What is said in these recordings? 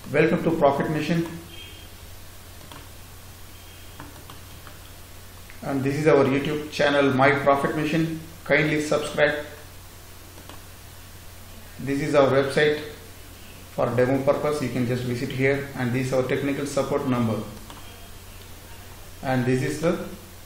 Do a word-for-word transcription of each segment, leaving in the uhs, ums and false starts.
Welcome to Profit Mission, and this is our YouTube channel My Profit Mission. Kindly subscribe. This is our website for demo purpose. You can just visit here, and this is our technical support number, and this is the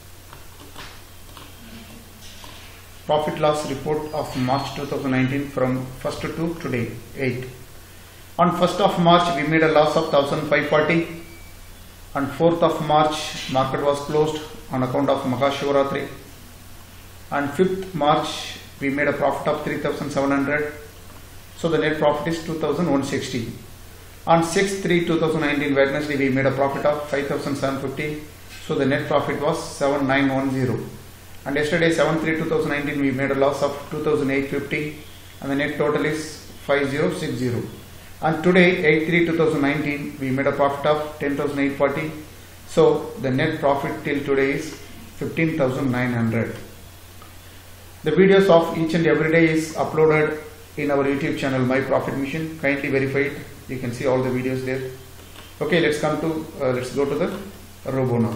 profit loss report of March two thousand nineteen from first to today, eight. On first of March we made a loss of one thousand five hundred forty. On fourth of March market was closed on account of Mahashivratri. On fifth March we made a profit of three thousand seven hundred. So the net profit is two thousand one hundred sixty. On sixth three two thousand nineteen Wednesday we made a profit of five thousand seven hundred fifty. So the net profit was seven thousand nine hundred ten. And yesterday seventh three two thousand nineteen we made a loss of two thousand eight hundred fifty, and the net total is five thousand sixty. And today eighth three two thousand nineteen we made a profit of ten thousand eight hundred forty. So the net profit till today is fifteen thousand nine hundred. The videos of each and every day is uploaded in our YouTube channel My Profit Mission. Kindly verify it. You can see all the videos there. Okay, let's come to uh, let's go to the robo now.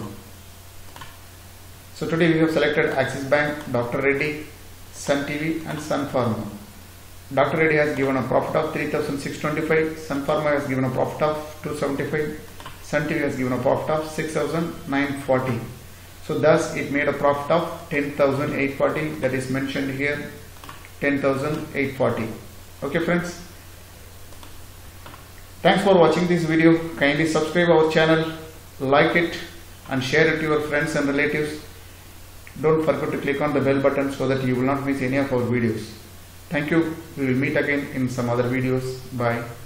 So today we have selected Axis Bank, Doctor Reddy, Sun T V and Sun Pharma. Doctor Reddy has given a profit of three thousand six hundred twenty-five, Sun Pharma has given a profit of two hundred seventy-five, Sun T V has given a profit of six thousand nine hundred forty. So thus it made a profit of ten thousand eight hundred forty, that is mentioned here, ten thousand eight hundred forty. Okay friends, thanks for watching this video. Kindly subscribe our channel, like it and share it to your friends and relatives. Don't forget to click on the bell button so that you will not miss any of our videos. Thank you. We will meet again in some other videos. Bye.